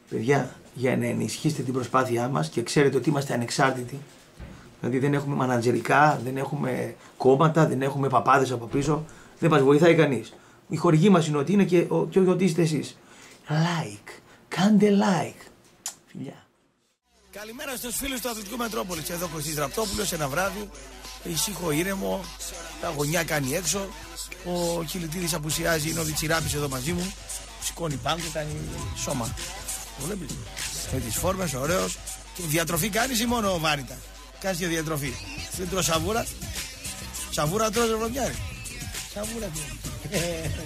Παιδιά, για να ενισχύσετε την προσπάθειά μας και ξέρετε ότι είμαστε ανεξάρτητοι. Δηλαδή δεν έχουμε μανατζερικά, δεν έχουμε κόμματα, δεν έχουμε παπάδες από πίσω. Δεν μας βοηθάει κανείς. Η χορηγή μας είναι ότι είναι και ότι είστε εσείς. Like. Κάντε like. Φιλιά. Καλημέρα στους φίλους του Αθλητικού Μετρόπολης. Εδώ Κωστής Ραπτόπουλος, ένα βράδυ. Ησύχο, ήρεμο. Τα γωνιά κάνει έξω. Ο Κιλιτίδης απουσιάζει. Είναι ο Διτσιράπης εδώ μαζί μου. Σηκώνει πάγκο, κάνει σώμα. Το βλέπεις. Με τις φόρμες, ωραίος. Και διατροφή κάνεις ή μόνο βάρυτα? Κάνεις και διατροφή. Δεν τρώω σαβούρα. Σαβούρα τρώω ρεβροντιάρι. Σαβούρα τρώω.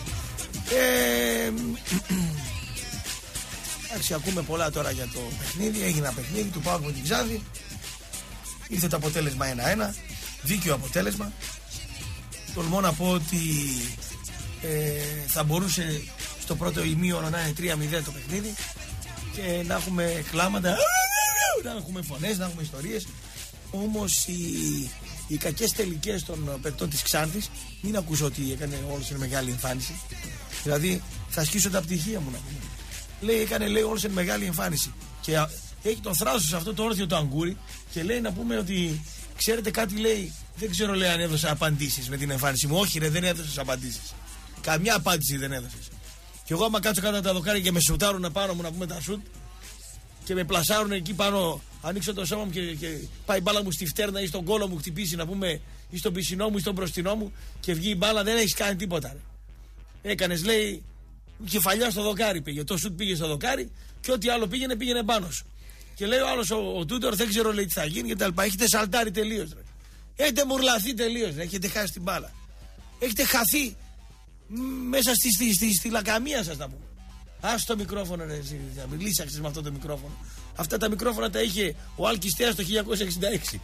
Εντάξει, ακούμε πολλά τώρα για το παιχνίδι. Έγινε ένα παιχνίδι του ΠΑΟΚ με την Ξάνθη. Ήρθε το αποτέλεσμα 1-1. Δίκαιο αποτέλεσμα. Τολμώ να πω ότι θα μπορούσε στο πρώτο ημίωρο να είναι 3-0 το παιχνίδι και να έχουμε κλάματα, να έχουμε φωνές, να έχουμε ιστορίες. Όμως οι κακές τελικές των παικτών της Ξάνθης, μην ακούσω ότι έκανε όλος eine μεγάλη εμφάνιση. Δηλαδή θα σκίσω τα πτυχία μου να πούμε. Λέει, έκανε όλος eine μεγάλη εμφάνιση. Και έχει τον θράσος σε αυτό το όρθιο το αγκούρι και λέει να πούμε ότι ξέρετε κάτι, λέει, δεν ξέρω, λέει, αν έδωσα απαντήσεις με την εμφάνιση μου. Όχι, ρε, δεν έδωσες απαντήσεις. Καμιά απάντηση δεν έδωσες. Και εγώ άμα κάτσω κάτω από τα δοκάρια και με σουτάρουν πάνω μου να πούμε τα σουτ και με πλασάρουν εκεί πάνω, ανοίξω το σώμα μου και πάει η μπάλα μου στη φτέρνα ή στον κόλο μου χτυπήσει να πούμε ή στον πισινό μου ή στον μπροστινό μου και βγει η μπάλα, δεν έχεις κάνει τίποτα. Ρε. Έκανες, λέει, κεφαλιά στο δοκάρι πήγε. Το σουτ πήγε στο δοκάρι και ό,τι άλλο πήγαινε πάνω σου. Και λέει ο άλλος ο Τούντορ, δεν ξέρω, λέει, τι θα γίνει και τα λοιπά. Έχετε σαλτάρει τελείως. Έχετε μουρλαθεί τελείως. Έχετε χάσει την μπάλα. Έχετε χαθεί μέσα στη λακαμία σας, να πούμε. Άσε το μικρόφωνο, ρε, εσύ, λύσαξες με αυτό το μικρόφωνο. Αυτά τα μικρόφωνα τα είχε ο Άλκης Τέας το 1966.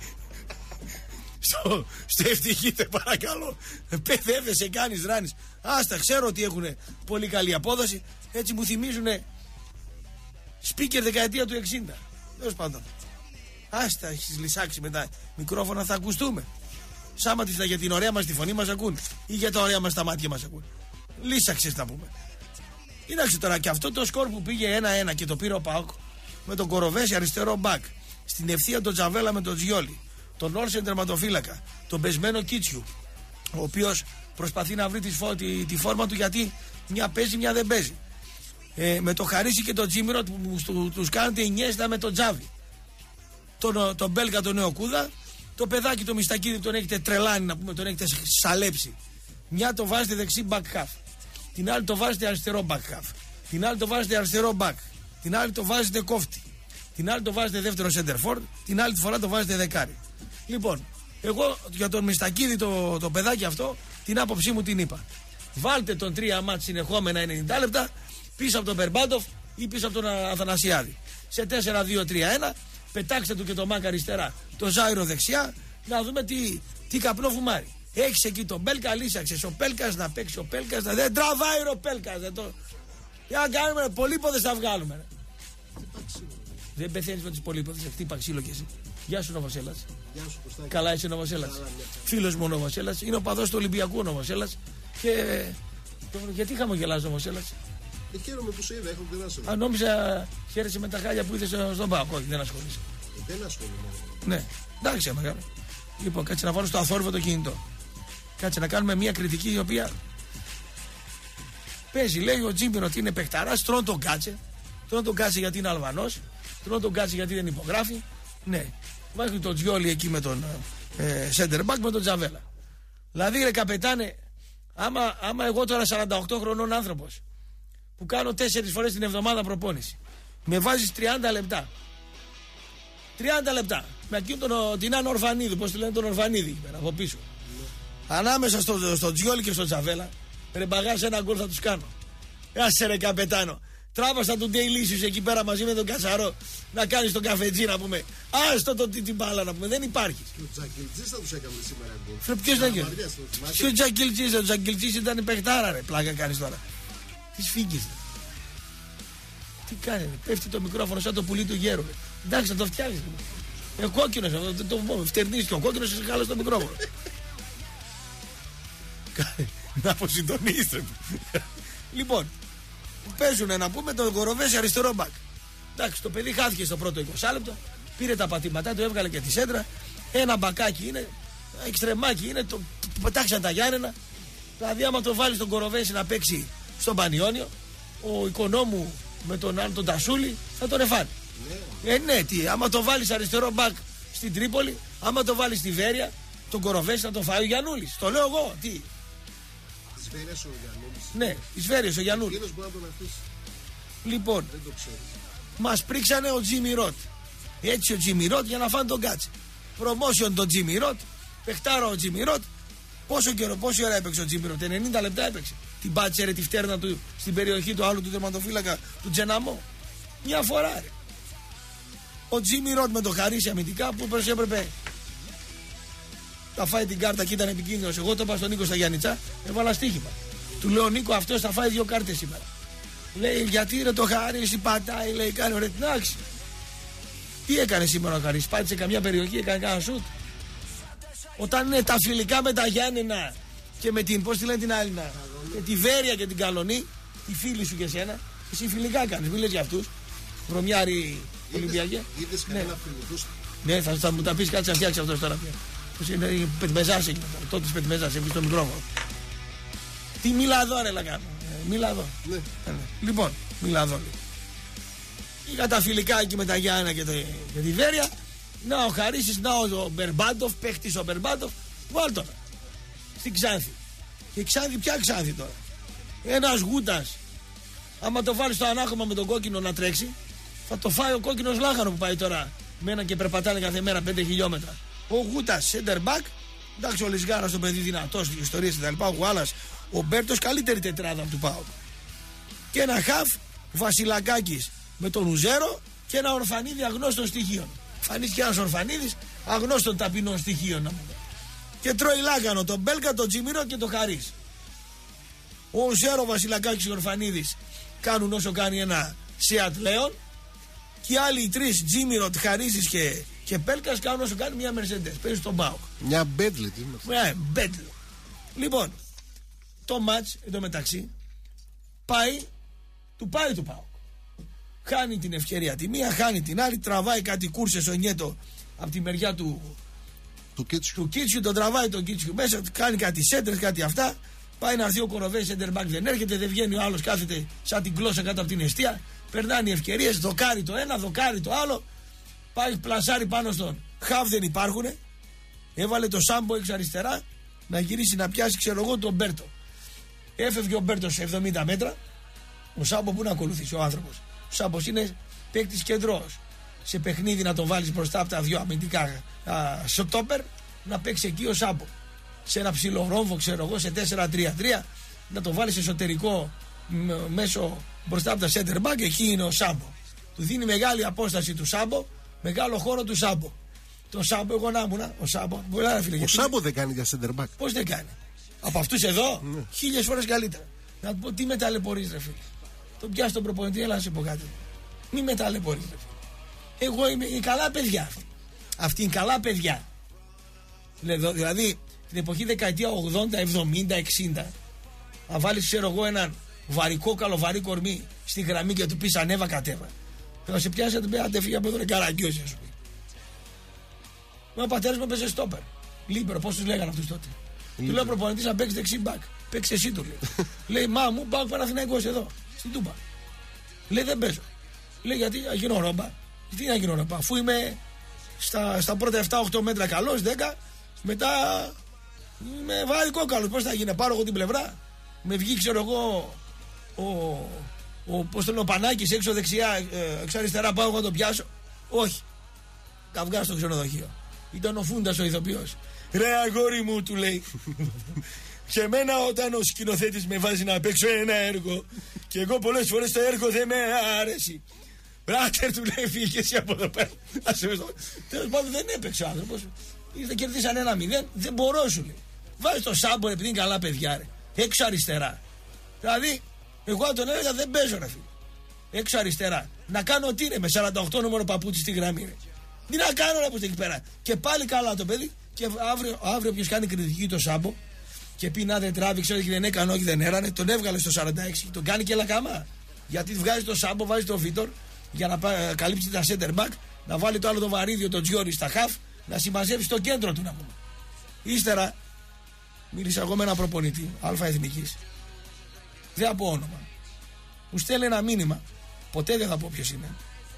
Στο ευτυχείτε, παρακαλώ. Παιδεύεσαι, κάνεις, ράνεις. Άστα, ξέρω ότι έχουν πολύ καλή απόδοση. Έτσι μου θυμίζουνε speaker δεκαετία του 60. Τέλος πάντων. Άστα, έχεις λυσάξει με τα μικρόφωνα, θα ακουστούμε. Σάματιστα για την ωραία μας τη φωνή μας ακούν ή για τα ωραία μας τα μάτια μας ακούν. Λύσαξες να πούμε. Κοίταξε τώρα, και αυτό το σκορ που πήγε 1-1 και το πήρε ο ΠΑΟΚ με τον Κοροβέση αριστερό μπακ, στην ευθεία τον Τζαβέλα με τον Τζιόλι, τον Όλσεν τερματοφύλακα, τον πεσμένο Κίτσιου, ο οποίος προσπαθεί να βρει τη φόρμα του γιατί μια παίζει, μια δεν παίζει. Με το Χαρίσι και τον Τζίμιρο που τους κάνετε Ινιέστα με τον Τζάβι. Τον Μπέλκα τον Νεοκούδα, το παιδάκι το Μιστακίδη τον έχετε τρελάνει, να πούμε, τον έχετε σαλέψει. Μια το βάζετε δεξί back half, την άλλη το βάζετε αριστερό back half, την άλλη το βάζετε αριστερό back, την άλλη το βάζετε κόφτη, την άλλη το βάζετε δεύτερο center forward, την άλλη φορά το βάζετε δεκάρι. Λοιπόν, εγώ για τον Μιστακίδη το παιδάκι αυτό την άποψή μου την είπα. Βάλτε τον 3 μάτς συνεχόμενα 90 λεπτά πίσω από τον Μπερμπάντοφ ή πίσω από τον Αθανασιάδη. Σε 4-2-3-1 πετάξτε του και το Μάκα αριστερά, το Ζάιρο δεξιά, να δούμε τι καπνό φουμάρει. Έχεις εκεί τον Πέλκα, λύσαξες. Ο Πέλκας να παίξει, ο Πέλκας να δεν τραβάει ο Πέλκας. Για να κάνουμε, πολύποδες θα βγάλουμε. Δεν πεθαίνεις με τις πολύποδες, χτύπα ξύλο κι εσύ. Γεια σου Νοβοσέλας. Γεια σου Κωστάκη. Καλά είσαι Νοβοσέλας. Φίλος μου ο Νοβοσέλας, είναι ο παδός του Ολυμπιακού ο Νοβοσέλας. Και γιατί χαμογελάς Νοβοσέλας? Χαίρομαι που σε είδα, έχω περάσει. Αν νόμιζα χαίρεσαι με τα χάλια που είδες στον ΠΑΟΚ. Όχι, δεν ασχολείσαι. Δεν ασχολούμαι. Ναι, εντάξει, μεγάλο. Λοιπόν, κάτσε να βάλω στο αθόρυβο το κινητό. Κάτσε να κάνουμε μια κριτική η οποία παίζει. Λέει ο Τζίμπιρο ότι είναι παιχταράς, τρώνε τον κάτσε. Τρώνε τον κάτσε γιατί είναι Αλβανός. Τρώνε τον κάτσε γιατί δεν υπογράφει. Ναι, βάζει τον Τζιόλι εκεί με τον center back με τον Τζαβέλα. Δηλαδή, ρε καπετάνε, άμα εγώ τώρα 48 χρονών άνθρωπος που κάνω 4 φορές την εβδομάδα προπόνηση, με βάζεις 30 λεπτά. 30 λεπτά. Με εκείνον την Άνω Ορφανίδη, πώς τη λένε τον Ορφανίδη, από πίσω. Ανάμεσα στο Τζιόλι και στο Τζαβέλα, ρε μπαγάς ένα γκολ θα τους κάνω. Άσε ρε καπετάνο. Τράβασα τον Ντέιλίσιους εκεί πέρα μαζί με τον Κατσαρό να κάνεις τον καφετζί να πούμε. Άστο την μπάλα να πούμε. Δεν υπάρχει. Και ο Τζακιλτζής θα τους έκανε σήμερα γκολ. Φρε ποιος δεν έκανε? Ποιος Τζακιλτζής? Ο Τζακιλτζής ήταν παιχτάρα ρε. Πλάκα κάνεις τώρα. Τις φύγεις. Τι κάνει? Πέφτει το μικρόφωνο σαν το πουλί του γέρου. Εντάξει, θα το φτιάξεις. Κόκκινος αυτό, το φτερνείς και ο κόκκινος σε χάλασε το μικρόφωνο. Να αποσυντονίσετε. Λοιπόν, παίζουνε να πούμε τον Κοροβέση αριστερό μπακ. Εντάξει, το παιδί χάθηκε στο πρώτο 20 λεπτό. Πήρε τα πατήματά του, έβγαλε και τη σέντρα. Ένα μπακάκι είναι, εξτρεμάκι είναι, το πετάξαν τα Γιάννενα. Δηλαδή, άμα το βάλει τον Κοροβέση να παίξει στον Πανιόνιο, ο Οικονόμου με τον άλλο τον Τασούλη θα τον εφάνει. Ναι, τι, άμα το βάλει αριστερό μπακ στην Τρίπολη, άμα το βάλει στη Βέρεια, τον Κοροβέση θα τον φάει ο Γιαννούλης. Το λέω εγώ, τι. Της Βέρειας ο Γιαννούλης. Ναι, της Βέρειας ο Γιαννούλης. Εκείνος μπορεί να τον αφήσει. Λοιπόν, Δεν το ξέρεις. μας πρίξανε ο Τζίμι Ροτ. Έτσι ο Τζίμι Ροτ για να φάνε τον Κάτσε. Προμόσιον τον Τζίμι Ροτ, παιχτάρα ο Τζίμι Ροτ. Πόση ώρα έπαιξε ο Τζίμι Ροτ, 90 λεπτά έπαιξε. Την πάτσερε τη φτέρνα του στην περιοχή του άλλου του τερματοφύλακα του Τζεναμό. Μια φορά ρε. Ο Τζίμι Ροτ με το χαρίσι αμυντικά που έπρεπε. Θα φάει την κάρτα και ήταν επικίνδυνος. Εγώ το είπα στον Νίκο στα Γιάννητσά, έβαλα στοίχημα. Του λέω Νίκο, αυτός θα φάει 2 κάρτες σήμερα. Λέει γιατί ρε το Χαρίσι πατάει, λέει κάνει ωραία την άξη. Τι έκανε σήμερα ο Χαρίσι, πάτησε καμιά περιοχή, έκανε κανένα σουτ. Όταν είναι τα φιλικά με τα Γιάννενα και με την, πώς τη λένε την άλλη, με τη Βέρεια και την Καλονή, τη φίλη σου και εσένα, εσύ φιλικά κάνεις, μην λες για αυτούς. Βρωμιάρη Ολυμπιακέ. Είδες κανένα φιλικούς. Ναι, θα μου τα πεις, κάτσε να φτιάξει αυτός τώρα πια. Πώς είναι, πετμεζάς εκεί, τότε πετμεζάς, εμείς στο μικρόφωνο. Τι μίλα εδώ ρε λακά. Μίλα εδώ. Ναι. Λοιπόν, μίλα εδώ. Είχα τα φιλικά εκεί με τα Γιάννα και τη Βέρεια. Να ο Χαρίσης, να ο Μπερμπάντοφ, παίχτης ο Μπερμπάντοφ. Βάλ τώρα. Στην Ξάνθη. Και Ξάνθη, ποια Ξάνθη τώρα. Ένας Γούτας. Άμα το βάλει στο ανάχωμα με τον κόκκινο να τρέξει, θα το φάει ο κόκκινος λάχανο που πάει τώρα. Μένα και περπατάνε κάθε μέρα 5 χιλιόμετρα. Ο Γούτας, center back. Εντάξει, ο Λισγάρας το παιδί δυνατός, ιστορίες κτλ. Ο Γουάλας, ο Μπέρτος, καλύτερη τετράδα του ΠΑΟΚ. Και ένα χαφ, Βασιλακάκης με τον Ουζέρο και ένα Ορφανίδη αγνώστων στοιχείων. Φανίστηκε ένας Ορφανίδης αγνώστων ταπεινών στοιχείων. Και τρώει λάκανο τον Μπέλκα, τον Τζιμίρο και τον Χαρίς. Ο Ουζέρο, Βασιλακάκης και ο Ορφανίδης κάνουν όσο κάνει ένα Σιάτ Λέον. Και οι άλλοι οι τρεις, Τζίμιρο, Χαρίσης και Πέλκας, κάνουν όσο κάνει μια Mercedes. Παίζει στον ΠΑΟΚ. Μια Μπέντλη, τι είναι αυτό. Μια Μπέντλη. Λοιπόν, το μάτς εντωμεταξύ πάει του ΠΑΟΚ. Χάνει την ευκαιρία τη μία, χάνει την άλλη, τραβάει κάτι κούρσες ο Νιέτο από τη μεριά του Κίτσιου, τον τραβάει τον Κίτσιου μέσα, κάνει κάτι σέντρες, κάτι αυτά. Πάει να έρθει ο Κοροβέης, center back δεν έρχεται, δεν βγαίνει ο άλλος, κάθεται σαν την γλώσσα κάτω από την εστία. Περνάνε οι ευκαιρίες, δοκάρει το ένα, δοκάρει το άλλο. Πάει πλασάρει πάνω στον χαβ, δεν υπάρχουνε. Έβαλε το Σάμπο εξ αριστερά να γυρίσει να πιάσει, ξέρω εγώ, τον Μπέρτο. Έφευγε ο Μπέρτο σε 70 μέτρα. Ο Σάμπο που να ακολουθήσει ο άνθρωπος. Ο Σάμπος είναι παίκτης κεντρός. Σε παιχνίδι να τον βάλεις μπροστά από τα δύο αμυντικά σοτόπερ, να παίξει εκεί ο Σάμπο. Σε ένα ψηλό ρόμβο, ξέρω εγώ, σε 4-3-3, να το βάλεις εσωτερικό μέσω μπροστά από τα center back, εκεί είναι ο Σάμπο. Του δίνει μεγάλη απόσταση του Σάμπο, μεγάλο χώρο του Σάμπο. Το Σάμπο, εγώ να ήμουνα, ο Σάμπο. Ο Σάμπο δεν κάνει για center back. Πώς δεν κάνει. Από αυτούς εδώ, 1000 φορές καλύτερα. Να του πω τι με ταλαιπωρείς, ρε φίλε. Τον πιάσει τον προπονητή, έλα να σε πω κάτι. Μη με ταλαιπωρείς, ρε φίλε. Εγώ είμαι οι καλά παιδιά αυτή. Αυτή είναι καλά παιδιά. Δηλαδή, την εποχή δεκαετία 80, 70, 60, να βάλεις, ξέρω εγώ, έναν βαρικό, καλοβαρύ κορμί στη γραμμή και του πεις ανέβα κατέβα. Θα σε πιάσει να του πει άντε φύγει από εδώ, είναι καραγκιόζη, α πούμε. Μα ο πατέρας μου έπαιζε στόπερ. Λίμπερο, πώς τους λέγανε αυτούς τότε. Του λέω προπονητής να παίξει δεξί μπακ. Παίξει εσύ, του λέει. Λέει μα μου, πάω Παναθηναϊκός εδώ, στην Τούμπα. Λέει δεν παίζω. Λέει γιατί να γίνω ρόμπα. Τι να γίνω ρόμπα, αφού είμαι στα πρώτα 7-8 μέτρα καλός, 10, μετά με βάλει κόκαλος. Πώς θα γίνει, πάρω εγώ την πλευρά. Με βγει, ξέρω εγώ, πώς το λέω, ο Πανάκης έξω δεξιά, έξω αριστερά, πάω εγώ να το πιάσω. Όχι. Καυγά στο ξενοδοχείο. Ήταν ο Φούντας ο ηθοποιός. Ρε αγόρι μου, του λέει. Και εμένα όταν ο σκηνοθέτης με βάζει να παίξω ένα έργο και εγώ πολλές φορές το έργο δεν με άρεσε. Ράτερ, του λέει, φύγε εσύ από εδώ πέρα. Τέλος πάντων δεν έπαιξε ο άνθρωπος. Ήρθε, κερδίσαν 1-0, δεν μπορώ, σου λέει. Βάζει το Σάμπο, επειδή είναι καλά παιδιά, ρε. Έξω αριστερά. Δηλαδή, εγώ τον έλεγα δεν παίζω, ρε φίλε. Έξω αριστερά. Να κάνω τι, ρε, με 48 νούμερο παπούτσι στη γραμμή, ρε. Τι να κάνω, ρε, που εκεί πέρα. Και πάλι καλά το παιδί. Και αύριο ποιος κάνει κριτική το Σάμπο και πει να δεν τράβηξε, όχι δεν έκανε, όχι δεν έρανε, τον έβγαλε στο 46 και τον κάνει και λακάμα. Γιατί βγάζει το Σάμπο, βάζει το Βίτορ για να καλύψει τα center back, να βάλει το άλλο το βαρύδιο, το Τζιόρι στα half, να συμμαζεύει στο κέντρο του να πούμε. Ύστερα, μίλησα εγώ με ένα προπονητή Αλφα Εθνικής. Δεν θα πω όνομα. Μου στέλνει ένα μήνυμα, ποτέ δεν θα πω ποιος είναι.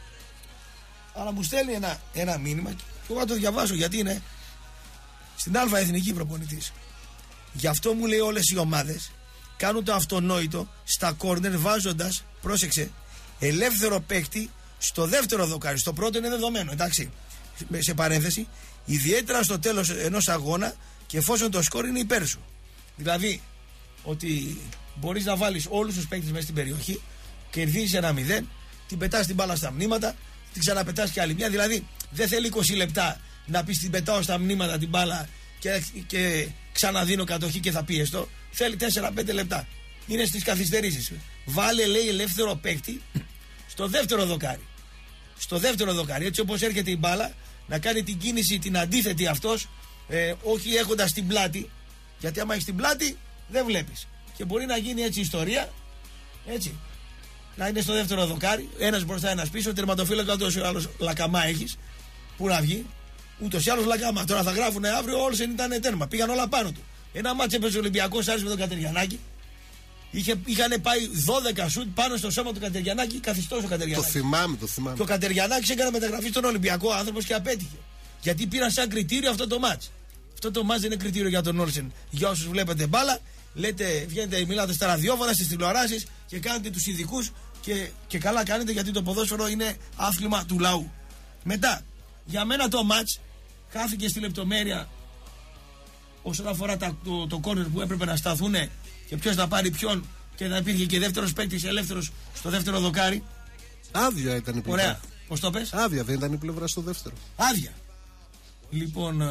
Αλλά μου στέλνει ένα μήνυμα και εγώ θα το διαβάσω γιατί είναι στην Αλφα Εθνική προπονητής. Γι' αυτό μου λέει όλες οι ομάδες κάνουν το αυτονόητο στα κόρνερ βάζοντας, πρόσεξε, ελεύθερο παίκτη στο δεύτερο δοκάρι. Στο πρώτο είναι δεδομένο, εντάξει. Σε παρένθεση, ιδιαίτερα στο τέλος ενός αγώνα και εφόσον το σκορ είναι υπέρ σου. Δηλαδή, ότι μπορείς να βάλεις όλους τους παίκτες μέσα στην περιοχή, κερδίζεις 1-0, την πετάς την μπάλα στα μνήματα, την ξαναπετάς και άλλη μια. Δηλαδή, δεν θέλει 20 λεπτά να πεις την πετάω στα μνήματα την μπάλα και ξαναδίνω κατοχή και θα πιεστώ. Θέλει 4-5 λεπτά. Είναι στις καθυστερήσεις. Βάλε, λέει, ελεύθερο παίκτη στο δεύτερο δοκάρι. Στο δεύτερο δοκάρι, έτσι όπως έρχεται η μπάλα, να κάνει την κίνηση την αντίθετη αυτός, όχι έχοντας την πλάτη. Γιατί άμα έχεις την πλάτη, δεν βλέπεις. Και μπορεί να γίνει έτσι ιστορία, έτσι. Να είναι στο δεύτερο δοκάρι, ένας μπροστά, ένας πίσω, τερματοφύλακα, ούτως ή άλλως λακαμά έχεις. Πού να βγει, ούτως ή άλλως λακαμά. Τώρα θα γράφουν αύριο, όλος ήταν τέρμα. Πήγαν όλα πάνω του. Ένα μάτς έπαιζε ο Ολυμπιακός Άρης με τον Κατεριανάκη. Είχαν πάει 12 σουτ πάνω στο σώμα του Κατεριανάκη, καθιστός ο Κατεριανάκης. Το θυμάμαι. Και ο Κατεριανάκης έκανε μεταγραφή στον Ολυμπιακό άνθρωπος και απέτυχε. Γιατί πήραν σαν κριτήριο αυτό το μάτς. Αυτό το μάτς δεν είναι κριτήριο για τον Όλσεν. Για όσους βλέπετε μπάλα, λέτε, βγαίνετε, μιλάτε στα ραδιόφωνα, στις τηλεοράσεις και κάνετε τους ειδικούς και καλά κάνετε γιατί το ποδόσφαιρο είναι άθλημα του λαού. Μετά, για μένα το μάτς χάθηκε στη λεπτομέρεια όσον αφορά το κόρνερ που έπρεπε να σταθούν και ποιος θα πάρει ποιον και να υπήρχε και δεύτερος παίκτης ελεύθερος στο δεύτερο δοκάρι. Άδεια ήταν η πλευρά. Ωραία. Πώς το πες? Άδεια δεν ήταν η πλευρά στο δεύτερο. Άδεια. Λοιπόν,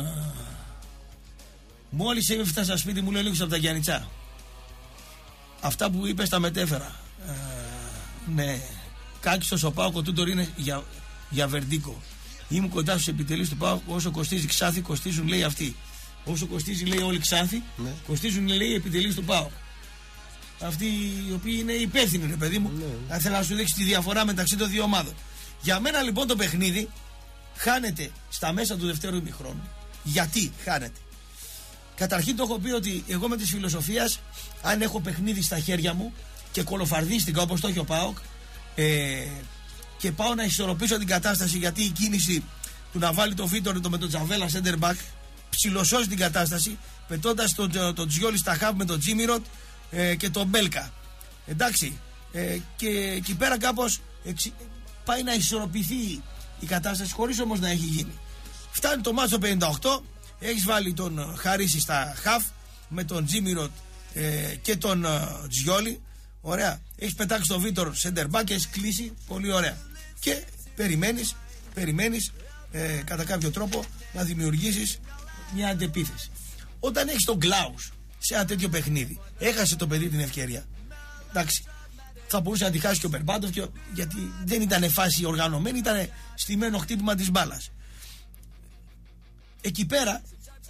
μόλις έφτασα σπίτι μου, λέω λίγο από τα Γιάννητσά. Αυτά που είπες τα μετέφερα. Ναι. Κάκιστο στο ΠΑΟΚ, τούτο είναι για Βερντίκο. Ήμουν κοντά στους επιτελείς του ΠΑΟΚ. Όσο κοστίζει Ξάνθη, κοστίζουν, λέει αυτοί. Όσο κοστίζει, λέει, όλοι Ξάνθη, ναι. Κοστίζουν, λέει, οι επιτελείς του ΠΑΟΚ. Αυτοί οι οποίοι είναι υπεύθυνοι, ρε παιδί μου. Ναι. Ήθελα να σου δείξει τη διαφορά μεταξύ των δύο ομάδων. Για μένα λοιπόν το παιχνίδι χάνεται στα μέσα του δευτέρου ημιχρόνου. Γιατί χάνεται? Καταρχήν το έχω πει ότι εγώ με της φιλοσοφίας, αν έχω παιχνίδι στα χέρια μου και κολοφαρδίστηκα όπως το έχει ο ΠΑΟΚ και πάω να ισορροπήσω την κατάσταση, γιατί η κίνηση του να βάλει το Βίτορ με τον Τζαβέλα center back ψιλοσώζει την κατάσταση, πετώντας τον Τζιόλι στα χαβ με τον Τζίμιροτ και τον Μπέλκα. Εντάξει, και εκεί πέρα κάπως πάει να ισορροπηθεί η κατάσταση χωρίς όμως να έχει γίνει. Φτάνει το μάτσο 58, έχεις βάλει τον Χαρίση στα χαβ με τον Τζίμιροτ και τον Τζιόλι. Ωραία, έχεις πετάξει τον Βίτορ center back και έχεις κλείσει πολύ ωραία. Και περιμένεις κατά κάποιο τρόπο να δημιουργήσεις μια αντεπίθεση. Όταν έχεις τον Κλάους σε ένα τέτοιο παιχνίδι, έχασε το παιδί την ευκαιρία. Εντάξει, θα μπορούσε να τη χάσει και ο Μπερμπάντοφ, γιατί δεν ήταν φάση οργανωμένη, ήταν στημένο χτύπημα της μπάλας. Εκεί πέρα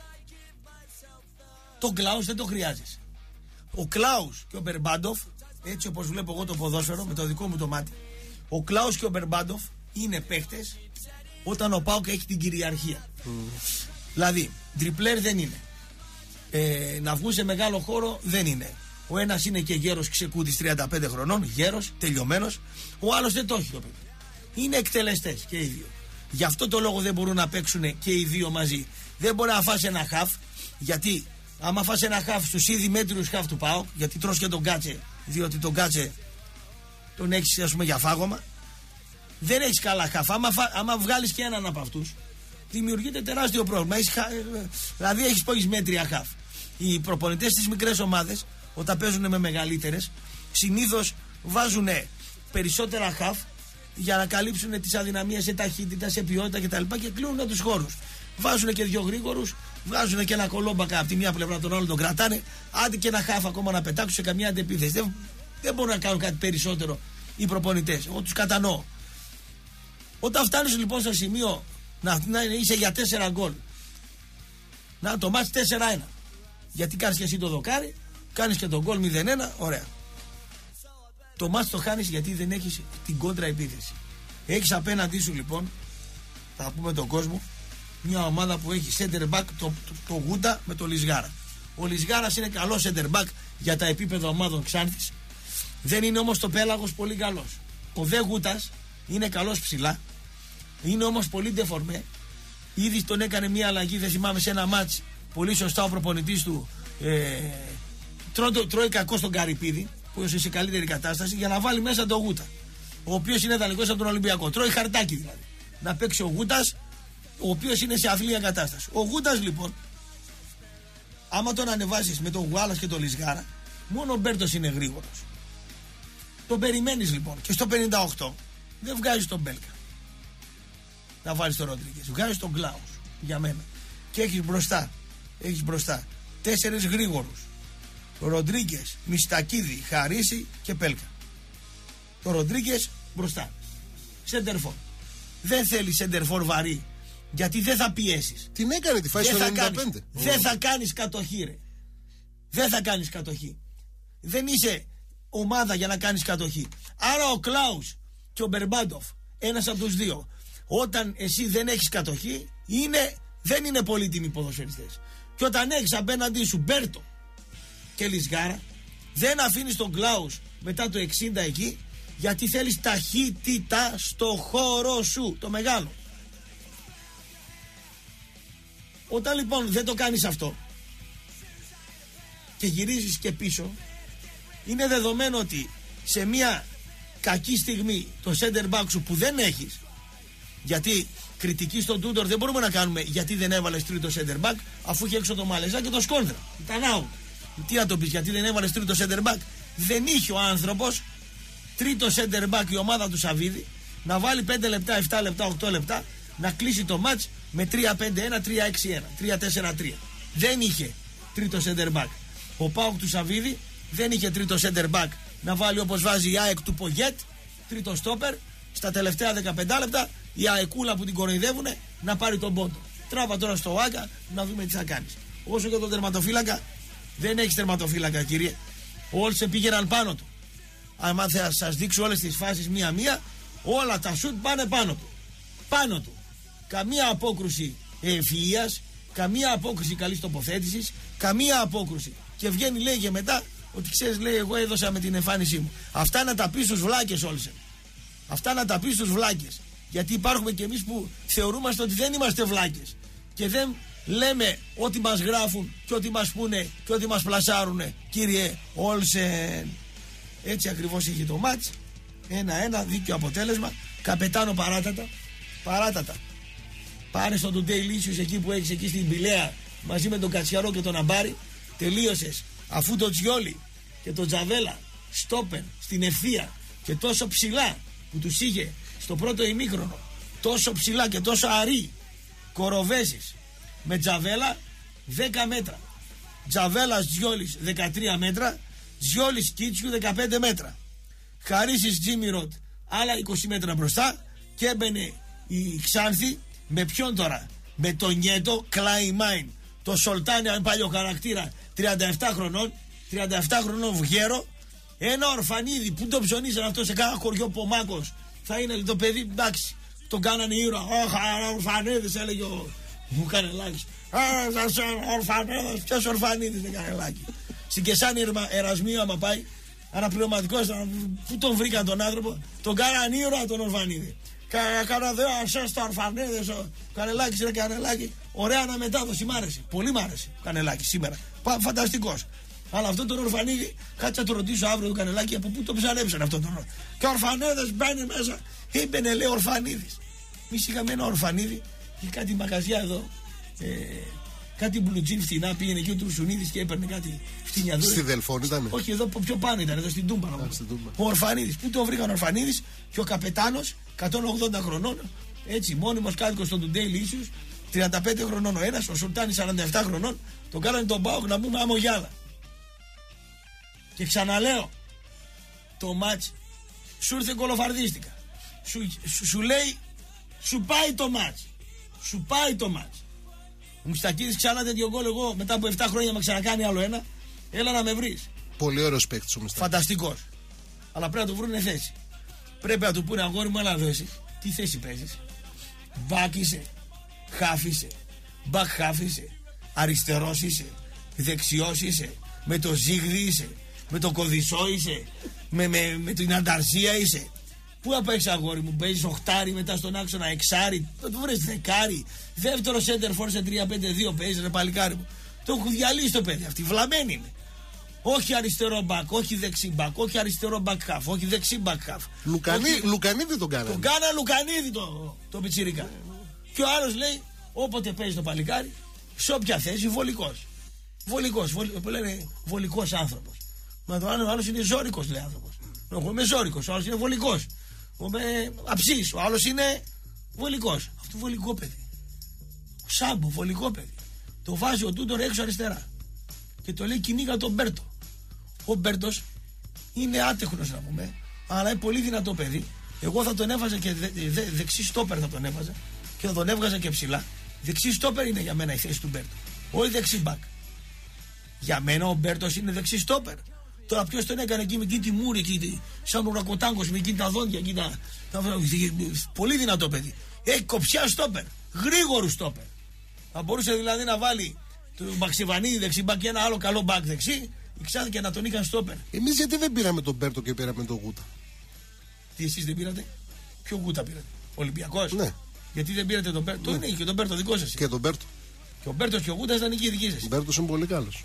τον Κλάους δεν το χρειάζεσαι. Ο Κλάους και ο Μπερμπάντοφ, έτσι όπως βλέπω εγώ το ποδόσφαιρο με το δικό μου το μάτι, ο Κλάους και ο Μπερμπάντοφ είναι παίχτες όταν ο ΠΑΟΚ έχει την κυριαρχία. Δηλαδή, τριπλέρ δεν είναι. Να βγουν σε μεγάλο χώρο δεν είναι. Ο ένας είναι και γέρος ξεκούτης 35 χρονών, γέρος, τελειωμένος. Ο άλλος δεν το έχει το παιδί. Είναι εκτελεστές και οι δύο. Γι' αυτό το λόγο δεν μπορούν να παίξουν και οι δύο μαζί. Δεν μπορεί να φάσει ένα χαφ, γιατί άμα φάσει ένα χαφ στους ήδη μέτριους χαφ του ΠΑΟΚ, γιατί τρως και τον Κάτσε, διότι τον Κάτσε τον έχεις, ας πούμε, για φάγωμα. Δεν έχεις καλά χαφ. Άμα βγάλεις και έναν από αυτούς, δημιουργείται τεράστιο πρόβλημα. Δηλαδή έχεις μέτρια χαφ. Οι προπονητές στις μικρές ομάδες, όταν παίζουν με μεγαλύτερες, συνήθως βάζουν περισσότερα χαφ για να καλύψουν τις αδυναμίες σε ταχύτητα, σε ποιότητα κτλ. Και κλείνουν τους χώρους. Βάζουν και δύο γρήγορους, βγάζουν και ένα κολόμπακα από τη μία πλευρά, τον άλλο τον κρατάνε. Άντε και ένα χαφ ακόμα να πετάξουν σε καμία αντεπίθεση. Δεν μπορούν να κάνουν κάτι περισσότερο οι προπονητές. Εγώ τους κατανοώ. Όταν φτάνεις λοιπόν στο σημείο να είσαι για 4 γκολ, να το μάτς 4-1, γιατί κάνεις και εσύ το δοκάρι, κάνεις και τον γκολ 0-1, ωραία. Το μάτς το χάνεις γιατί δεν έχεις την κόντρα επίθεση. Έχεις απέναντί σου λοιπόν, θα πούμε τον κόσμο, μια ομάδα που έχει center back το Γούτα με το Λισγάρα. Ο Λισγάρας είναι καλό center back για τα επίπεδα ομάδων Ξάνθης. Δεν είναι όμως το Πέλαγος πολύ καλός. Ο Δε Γούτας είναι καλός ψηλά. Είναι όμως πολύ ντεφορμέ. Ήδη τον έκανε μια αλλαγή, δεν θυμάμαι, σε ένα μάτς. Πολύ σωστά ο προπονητής του τρώει κακό στον Καρυπίδη, που είναι σε καλύτερη κατάσταση, για να βάλει μέσα τον Γούτα, ο οποίος είναι δανεικός από τον Ολυμπιακό. Τρώει χαρτάκι δηλαδή. Να παίξει ο Γούτας, ο οποίος είναι σε αθλία κατάσταση. Ο Γούτας λοιπόν, άμα τον ανεβάσεις με τον Γουάλας και τον Λισγάρα, μόνο ο Μπέρτος είναι γρήγορος. Τον περιμένεις λοιπόν και στο 58 δεν βγάζεις τον Μπέλκα να βάλεις τον Ροντρίγκες, βγάζεις τον Κλάους για μένα και έχεις μπροστά 4 γρήγορους: Ροντρίγκες, Μιστακίδη, Χαρίση και Πέλκα. Το Ροντρίγκες μπροστά, σεντερφόρ. Δεν θέλει σεντερφόρ βαρύ, γιατί δεν θα πιέσεις. Την έκανε τη φάση στο 95. Δεν θα κάνεις κατοχή, ρε. Δεν θα κάνεις κατοχή. Δεν είσαι ομάδα για να κάνεις κατοχή. Άρα ο Κλάους και ο Μπερμπάντοφ, ένας από τους δύο, όταν εσύ δεν έχεις κατοχή, δεν είναι πολύτιμοι ποδοσφαιριστές. Και όταν έχεις απέναντί σου Μπέρτο και Λισγάρα, δεν αφήνεις τον Κλάους μετά το 60 εκεί, γιατί θέλεις ταχύτητα στο χώρο σου, το μεγάλο. Όταν λοιπόν δεν το κάνεις αυτό και γυρίζεις και πίσω, είναι δεδομένο ότι σε μια κακή στιγμή το center back σου που δεν έχεις, γιατί κριτική στον Τούντορ δεν μπορούμε να κάνουμε γιατί δεν έβαλες τρίτο center back, αφού είχε έξω το Μαλεζά και το Σκόντρα, ήταν out. Τι να το πεις, γιατί δεν έβαλες τρίτο center back? Δεν είχε ο άνθρωπος τρίτο center back η ομάδα του Σαββίδη να βάλει 5 λεπτά, 7 λεπτά, 8 λεπτά, να κλείσει το μάτς με 3-5-1, 3-6-1, 3-4-3. Δεν είχε τρίτο center back. Ο ΠΑΟΚ του Σαββίδη δεν είχε τρίτο center back να βάλει όπως βάζει η ΑΕΚ του Πογέτ, τρίτο στόπερ, στα τελευταία 15 λεπτά η αεκούλα που την κοροϊδεύουνε να πάρει τον πόντο. Τράβα τώρα στο Άκα να δούμε τι θα κάνεις. Όσο για τον τερματοφύλακα, δεν έχεις τερματοφύλακα, κύριε. Όλοι σε πήγαιναν πάνω του. Αν θα σας δείξω όλες τις φάσεις μία-μία, όλα τα σουτ πάνε πάνω του. Πάνω του. Καμία απόκρουση ευφυΐας, καμία απόκρουση καλής τοποθέτησης, καμία απόκρουση. Και βγαίνει, λέει, και μετά ότι ξέρεις, λέει, εγώ έδωσα με την εμφάνισή μου. Αυτά να τα πεις στους βλάκες, Όλσεν. Αυτά να τα πεις στους βλάκες. Γιατί υπάρχουμε κι εμείς που θεωρούμαστε ότι δεν είμαστε βλάκες και δεν λέμε ό,τι μας γράφουν και ό,τι μας πούνε και ό,τι μας πλασάρουνε, κύριε Όλσεν. Έτσι ακριβώς είχε το μάτς. 1-1, δίκαιο αποτέλεσμα. Καπετάνο παράτατα. Πάρε στο Today Licious εκεί που έχεις εκεί στην Πηλαία μαζί με τον Κατσιαρό και τον Αμπάρη. Τελείωσες αφού το Τζιόλι και τον Τζαβέλα στόπεν στην ευθεία και τόσο ψηλά που τους είχε στο πρώτο ημίχρονο, τόσο ψηλά και τόσο αρή, κοροβέζεις με Τζαβέλα 10 μέτρα, Τζαβέλας Τζιόλις 13 μέτρα, Τζιόλις Κίτσιου 15 μέτρα, Χαρίσης Τζίμιροτ άλλα 20 μέτρα μπροστά και έμπαινε η Ξάνθη με ποιον τώρα? Με τον Νιέτο Κλαϊμάιν, το Σολτάνι, αν παλιό χαρακτήρα, 37 χρονών βγέρο, ένα ορφανίδι που το ψωνίσαν αυτό σε κάνα χωριό Πομάκος. Θα είναι το παιδί, εντάξει, τον κάνανε ήρωα. Ορφανίδης, έλεγε ο Κανελάκης. Ορφανίδης, ποιος Ορφανίδης είναι Κανελάκη? Στην Κεσάνη Ερασμίου, άμα πάει, αναπληρωματικός, πού τον βρήκαν τον άνθρωπο? Τον κάνανε ήρωα τον Ορφανίδη. Κάνα δύο ασέστα Ορφανίδης, ο Κανελάκης είναι Κανελάκη. Ωραία αναμετάδοση, μ' άρεσε. Πολύ μ' άρεσε ο Κανελάκης σήμερα. Φανταστικός. Αλλά αυτό τον Ορφανίδη, κάτσε να το ρωτήσω αύριο του Κανελάκη από πού το ψαρέψαν αυτό τον Ορφανίδη. Και ο Ορφανίδης μπαίνει μέσα. Έμπαινε, λέει, Ορφανίδης. Εμείς είχαμε ένα Ορφανίδη και κάτι μαγαζιά εδώ. Κάτι μπλουτζίν φτηνά, πήγαινε εκεί ο Τρουσουνίδης και έπαιρνε κάτι φτηνιαδούρες. Στη Δελφών ήταν? Όχι, εδώ πιο πάνω ήταν, εδώ στην Τούμπα. Ο Ορφανίδης. Πού τον βρήκαν ο Ορφανίδης και ο καπετάνος 180 χρονών, έτσι, μόνιμος κάτοικος στον Today Licious, 35 χρονών ο ένας, ο Σουλτάνης 47 χρονών, τον κάνανε τον ΠΑΟΚ να πούμε άμμο Γιάλα. Και ξαναλέω, το μάτς σου ήρθε κολοφαρδίστηκα. Σου λέει, σου πάει το μάτς. Σου πάει το μάτς. Ο Μιστακίδης ξανά τέτοιο γκολ, εγώ μετά από 7 χρόνια με ξανακάνει άλλο ένα. Έλα να με βρεις. Πολύ ωραίος παίκτης ο Μιστακίδης. Φανταστικός. Αλλά πρέπει να του βρούνε θέση. Πρέπει να του πούνε, αγόρι μου, έλα εδώ εσύ. Τι θέση παίζεις? Μπακ είσαι, χαφ είσαι, μπακ χαφ είσαι, αριστερός είσαι, δεξιός είσαι, με το ζίγδι είσαι, με το κωδισό είσαι, με την ανταρσία είσαι. Πού να παίξεις, αγόρι μου? Παίζεις οχτάρι, μετά στον άξονα εξάρι, το βρες δεκάρι, δεύτερο center for σε 3-5-2 παίζεις, ρε παλικάρι μου. Το έχουν διαλύσει το παιδί, αυτή βλαμμένη είναι. Όχι αριστερό μπακ, όχι δεξί μπακ, όχι αριστερό μπακ χαφ, όχι δεξί μπακ χαφ. Λουκανίδη τον κάνανε. Τον κάνα Λουκανίδη το πιτσιρικά. Και ο άλλος λέει, όποτε παίζει το παλικάρι, σε όποια θέση, βολικός. Που λένε βολικός άνθρωπος. Μα το άλλος είναι ζώρικος, λέει άνθρωπος. Εγώ είμαι ζώρικος, ο άλλος είναι βολικός. Εγώ είμαι αψής, ο άλλος είναι βολικός. Αυτό βολικό παιδί. Ο Σάμπο, βολικό παιδί. Το βάζει ο Τούντορ έξω αριστερά. Και το λέει κυνήγα τον Μπέρτο. Ο Μπέρτος είναι άτεχνος, να πούμε, αλλά είναι πολύ δυνατό παιδί. Εγώ θα τον έβαζα και δεξί στόπερ, θα τον έβαζα και θα τον έβγαζα και ψηλά. Δεξί στόπερ είναι για μένα η θέση του Μπέρτο. Όχι δεξί μπακ. Για μένα ο Μπέρτος είναι δεξί στόπερ. Τώρα ποιος τον έκανε εκεί με εκείνη τη μούρη, εκεί, σαν ουρακοτάγκος, με εκείνη τα δόντια, εκεί πολύ δυνατό παιδί. Έχει κοψιά στόπερ. Γρήγορου στόπερ. Θα μπορούσε δηλαδή να βάλει το Μαξιβανίδη δεξί μπακ και ένα άλλο καλό μπακ δεξί, και να τον είχαν στόπερ. Εμείς γιατί δεν πήραμε τον Μπέρτο και πήραμε τον Γούτα? Τι εσείς δεν πήρατε? Ποιο Γούτα πήρατε? Ολυμπιακός? Ναι. Γιατί δεν πήρατε τον Μπέρτο? Ναι. Το είναι και τον Μπέρτο δικό σας. Και τον Μπέρτο. Και ο Μπέρτος και ο Γούτας ήταν εκεί δική σας. Ο Μπέρτος είναι πολύ καλός.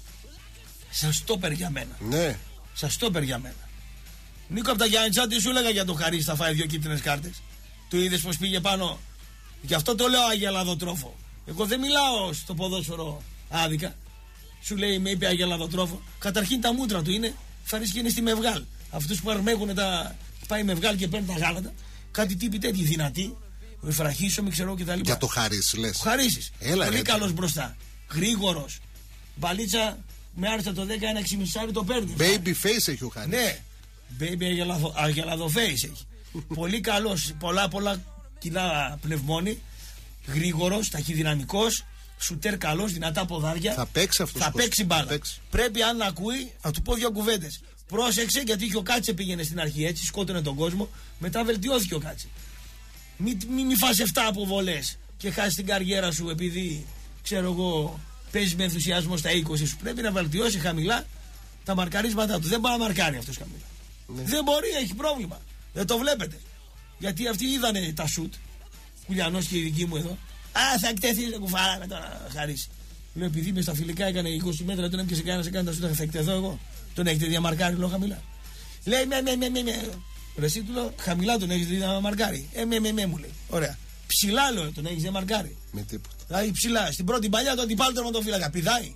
Σας στόπερ για μένα. Ναι. Σας στόπερ για μένα. Νίκο, από τα Γιάννητσα, τι σου έλεγα για το Χαρίς, θα φάει 2 κίτρινες κάρτες? Του είδες πως πήγε πάνω? Γι' αυτό το λέω αγελαδοτρόφο. Εγώ δεν μιλάω στο ποδόσφαιρο άδικα. Σου λέει, με είπε αγελαδοτρόφο. Καταρχήν τα μούτρα του είναι, θα ρίσκει είναι στη Μευγάλ. Αυτούς που αρμέγουν πάει Μευγάλ και παίρνουν τα γάλατα. Κάτι τύποι τέτοιοι δυνατοί. Ο Εφραχίσο, ξέρω κτλ. Για το Χαρίς λες? Ο Χαρίσης. Πολύ καλός μπροστά. Γρήγορος. Μπαλίτσα με άρθρα το 10, ένα 6,5 το παίρνει. Baby face έχει ο Χαρίς. Ναι. Baby αγελαδοface έχει. Πολύ καλός. Πολλά κιλά πνευμόνι. Γρήγορος, ταχυδυναμικός. Σουτέρ καλός, δυνατά ποδάρια. Θα παίξει αυτός. Θα παίξει μπάλα. Πρέπει, αν ακούει, να του πω 2 κουβέντες. Πρόσεξε, γιατί ο Κάτσε πήγαινε στην αρχή έτσι, σκότωνε τον κόσμο. Μετά βελτιώθηκε ο Κάτσε. Μην φας 7 αποβολές και χάσει την καριέρα σου επειδή, ξέρω εγώ, παίζει με ενθουσιασμό στα 20 σου. Πρέπει να βελτιώσει χαμηλά τα μαρκαρίσματά του. Δεν μπορεί να μαρκάρει αυτός χαμηλά. Ναι. Δεν μπορεί, έχει πρόβλημα. Δεν το βλέπετε. Γιατί αυτοί είδανε τα σουτ. Κουλιανός και η δική μου εδώ. Θα εκτεθεί να κουφάραμε τώρα, Χαρίς. Λέω, επειδή με στα φιλικά έκανε 20 μέτρα, τον έπιασε κανένα, έκανε τα σούτα, θα εκτεθώ εγώ. Τον έχετε διαμαρκάρει, λέω χαμηλά. Λέει, με. Ρε εσύ του λέω, χαμηλά τον έχεις δει να μαρκάρει. Με μου λέει. Ωραία. Ψηλά λέω, τον έχεις διαμαρκάρει. Με τίποτα. Δηλαδή ψηλά. Στην πρώτη παλιά το αντιπάλο τερματοφύλακα. Πηδάει.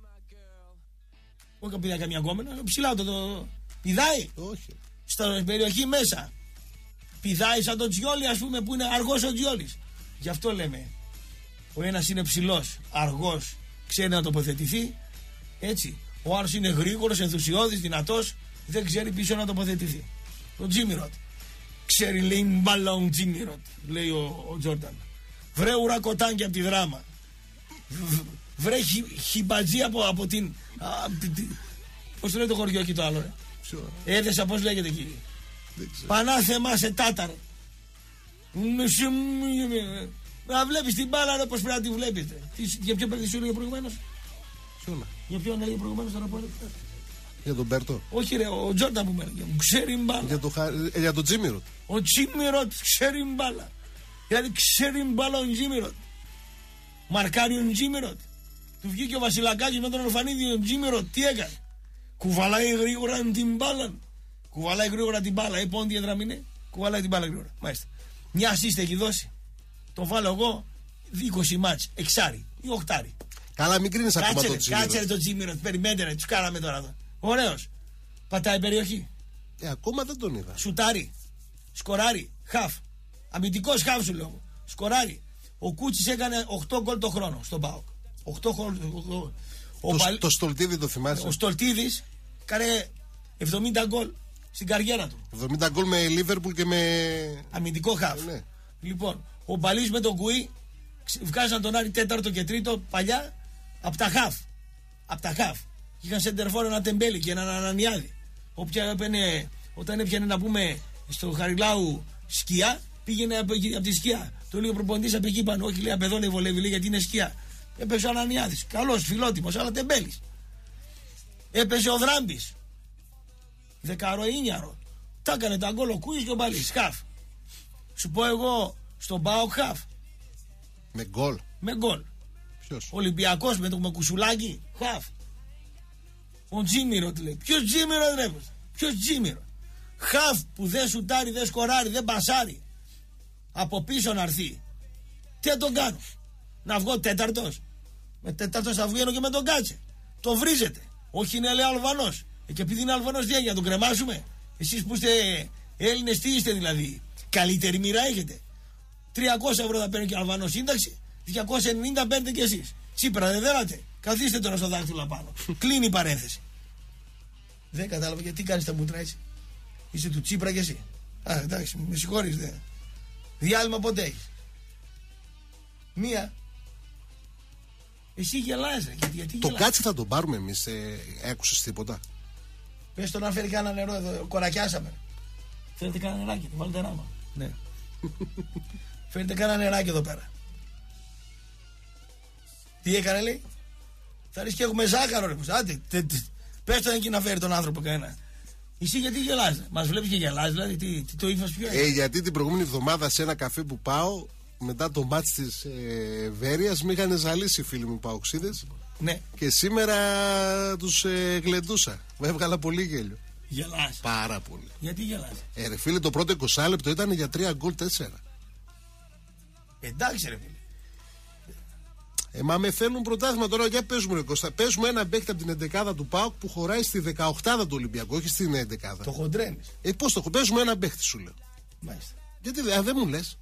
Όχι πηδάει καμιά γκόμενα. Ψηλά το. Πηδάει. Όχι. Στην περιοχή μέσα. Πηδάει σαν τον Τζιόλι, ας πούμε, που είναι αργός ο Τζιόλις. Γι' αυτό λέμε. Ο ένας είναι ψηλός, αργός, ξέρει να τοποθετηθεί. Έτσι. Ο άλλος είναι γρήγορος, ενθουσιώδης, δυνατός, δεν ξέρει πίσω να τοποθετηθεί. Ο Τζίμιροτ. Ξέρει, λέει, μπάλα ο Τζίμιροτ, λέει ο Τζόρνταν. Βρε ουρακοτάνκι από τη Δράμα. Βρε χιμπατζή από την. Πώς το λέει το χωριό εκεί το άλλο, ρε? Έδεσα, πώς λέγεται εκεί? Πανάθεμα σε τάταρ. Να βλέπεις την μπάλα, ρε, πως πρέπει να τη βλέπεις. Για ποιο παίκτη σου έλεγε προηγουμένως? Για ποιον έλεγε προηγουμένως τώρα που έλεγε? Για τον Μπέρτο. Όχι ρε, ο Τζόρνταν που με έλεγε. Ξέρει μπάλα. Για τον Τζίμιροτ. Ο Τζίμιροτ ξέρει μπάλα. Δηλαδή ξέρει μπάλα ο Τζίμιροτ. Μαρκάρει ο Τζίμιροτ. Του βγήκε ο Βασιλακάκης με τον Ορφανίδη. Ο Τζίμιροτ τι έκανε? Κουβαλάει γρήγορα την μπάλα. Κουβαλάει γρήγορα την μπάλα. Λοιπόν, τι έδρα είναι? Κουβαλάει την μπάλα γρήγορα. Μάλιστα. Μια assist έχει δώσει. Το βάλω εγώ 20 μάτς. Εξάρι ή οχτάρι. Καλά, μην κρίνεις ακόμα τον Τζίμιροτ. Κάτσε το Τζίμιροτ. Περιμένετε ρε. Τους κάναμε τώρα εδώ. Ωραίος. Πατάει περιοχή. Ακόμα δεν τον είδα. Σουτάρι. Σκοράρι. Χαφ. Αμυντικός χαφ σου λέω. Σκοράρι. Ο Κούτσις έκανε 8 γκολ το χρόνο στον ΠΑΟΚ. 8 γκολ. Το Στολτίδη το θυμάσαι? Ο Στολτίδης έκανε 70 γκολ στην καριέρα του. 70 γκολ με Λίβερπουλ και με. Αμυντικό χαφ. Ναι. Λοιπόν, ο Μπαλής με τον Κουί βγάζαν τον Άρη 4ο και 3ο παλιά από τα χαφ. Από τα χαφ. Είχαν σεντερφόρ ένα Τεμπέλη και έναν Ανανιάδη. Όταν έπιανε να πούμε στο Χαριλάου σκιά, Πήγαινε από τη σκιά. Το λέει ο προπονητής από εκεί πάνω. Όχι, λέει απ' εδώ, λέει βολεύει, λέει, γιατί είναι σκιά. Έπεσε ο Ανανιάδης. Καλός, φιλότιμος, αλλά τεμπέλης. Έπεσε ο Δράμπης. 19. Τα έκανε τα γκολ ο Κούις και ο Μπαλής. Χαφ. Σου πω εγώ στον ΠΑΟΚ χαφ. Με γκολ. Με γκολ. Ποιος? Ολυμπιακός με το κουσουλάκι. Χαφ. Ο Τζίμιρο τι λέει. Ποιος Τζίμιρο δρέπος. Ποιος Τζίμιρο. Χαφ που δεν σουτάρει, δεν σκοράρει, δεν πασάρει. Από πίσω να έρθει. Τι θα τον κάνω. Να βγω τέταρτος. Με τέταρτος θα βγαίνω και με τον Κάτσε. Το βρίζετε. Όχι είναι λέει Αλβανός. Και επειδή είναι Αλβανός τι έγινε, να τον κρεμάσουμε. Εσείς που είστε Έλληνες τι είστε δηλαδή. Καλύτερη μοίρα έχετε. 300 ευρώ θα παίρνει και Αλβανός σύνταξη. 295 κι εσείς. Τσίπρα δεν δέρατε. Καθίστε τώρα στο δάχτυλο πάνω. Κλείνει η παρένθεση. Δεν κατάλαβα γιατί κάνεις τα μούτρα έτσι. Είσαι του Τσίπρα κι εσύ. Α, εντάξει, με συγχωρείς δε. Διάλειμμα πότε έχεις. Μία. Εσύ γελάς ρε. Γιατί το Κάτσε θα τον πάρουμε εμείς. Έκουσες τίποτα? Πες το να φέρει κάνα νερό εδώ. Κορακιάσαμε. Φέρετε κάνα νεράκι. Βάλτε ράμα. Ναι. Φέρετε κάνα νεράκι εδώ πέρα. Τι έκανε λέει. Θα ρίξει και έχουμε ζάχαρο ρε. Άντε. Πες τον εκεί να φέρει τον άνθρωπο κανένα. Εσύ γιατί γελάς. Μας βλέπεις και γελάς δηλαδή. Τι το ύφος ποιο είναι. Γιατί την προηγούμενη εβδομάδα σε ένα καφέ που πάω, μετά το μάτς της Βέρειας, με είχαν ζαλίσει οι φίλοι μου παοξίδες. Ναι. Και σήμερα τους γλεντούσα. Μου έβγαλα πολύ γέλιο. Γελάς. Πάρα πολύ. Γιατί γελάς. Ρε φίλε, το πρώτο 20 λεπτό ήταν για 3 γκολ 4. Εντάξει ρε φίλε. Μα με θέλουν πρωτάθλημα τώρα. Για παίζουμε, Κώστα. Παίζουμε ένα παίκτη από την 11η του ΠΑΟΚ που χωράει στη 18η του Ολυμπιακού, όχι στην 11η. Το χοντρένεις. Πώς το παίζουμε ένα παίκτη, σου λέω. Μάλιστα. Γιατί δεν μου λες.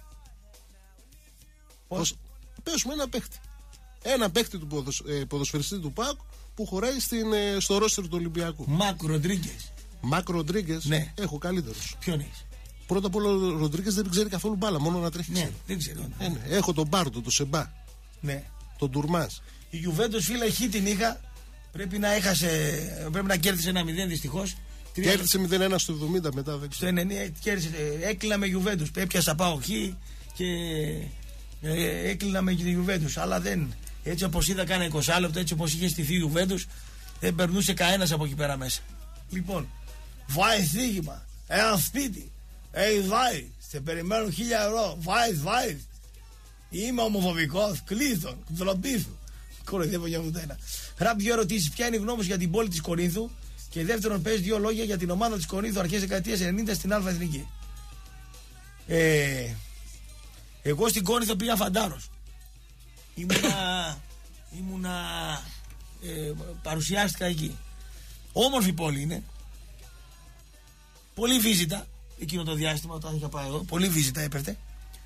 Πώς. Παίζουμε ένα παίκτη. Ένα παίκτη του ποδοσφαιριστή του ΠΑΟΚ που χωράει στο ρόστερ του Ολυμπιακού. Μάκ Ροντρίγκες. Μάκ Ροντρίγκες. Ναι. Έχω καλύτερους. Ποιον έχεις? Πρώτα απ' όλα ο Ροντρίγκες δεν ξέρει καθόλου μπάλα, μόνο να τρέχει. Ναι, δεν ξέρω. Ναι. Έχω τον Μπάρτο, τον Σεμπά. Ναι. Τον Τουρμάς. Η Γιουβέντος φίλε χ την είχα. Πρέπει να κέρδισε 1-0 δυστυχώς. Κέρδισε 0-1 στο 70 μετά. Δεν στο 90 κέρδισε. Έκλεινα με Γιουβέντους. Έπιασα πάω χ και έκλεινα με τη Γιουβέντους. Αλλά δεν. Έτσι όπως είδα κάνα 20 λεπτό, έτσι όπως είχε στηθεί η Γιουβέντους, δεν περνούσε κανένας από εκεί πέρα μέσα. Λοιπόν, βάει στοίχημα. Ένα σπίτι. Βάει. Σε περιμένουν 1.000 ευρώ. Βάει. Είμαι ομοφοβικός, κλείστον, ντροπήθου. Κοροϊδεύω για μουτένα. Ραπ, δύο ερωτήσεις. Ποια είναι η γνώμη σου για την πόλη της Κορίνθου? Και δεύτερον, πες δύο λόγια για την ομάδα της Κορίνθου αρχές δεκαετίας 90 στην Α' Εθνική. Εγώ στην Κόρινθο πήγα φαντάρος. Παρουσιάστηκα εκεί. Όμορφη πόλη είναι. Πολύ βίζητα εκείνο το διάστημα όταν είχα πάει εδώ. Πολύ βίζητα έπεφτε.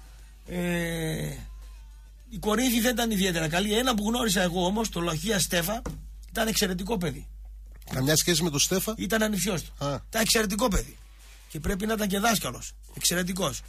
Η Κορίνθη δεν ήταν ιδιαίτερα καλή. Ένα που γνώρισα εγώ όμως, το Λοχεία Στέφα, ήταν εξαιρετικό παιδί. Καμιά σχέση με τον Στέφα? Ήταν ανιψιός του. Ήταν εξαιρετικό παιδί. Και πρέπει να ήταν και δάσκαλος. Εξαιρετικός.